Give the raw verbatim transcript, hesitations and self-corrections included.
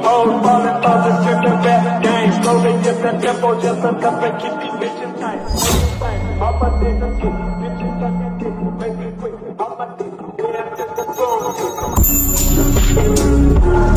Hoes falling for the tripping back game. Slowly get the tempo just enough and keep these bitches tight. All my niggas get these bitches sucking dick. Make it quick, all my niggas dance to the boom.